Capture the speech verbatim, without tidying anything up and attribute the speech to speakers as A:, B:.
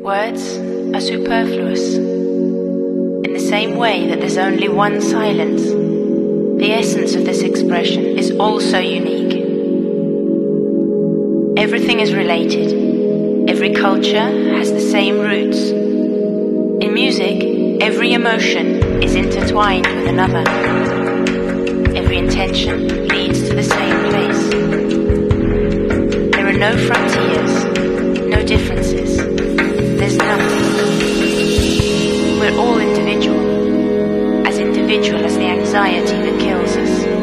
A: Words are superfluous. In the same way that there's only one silence, the essence of this expression is also unique. Everything is related. Every culture has the same roots. In music, every emotion is intertwined with another. Every intention leads to the same place. There are no frontiers, no differences. There's nothing. We're all individual, as individual as the anxiety that kills us.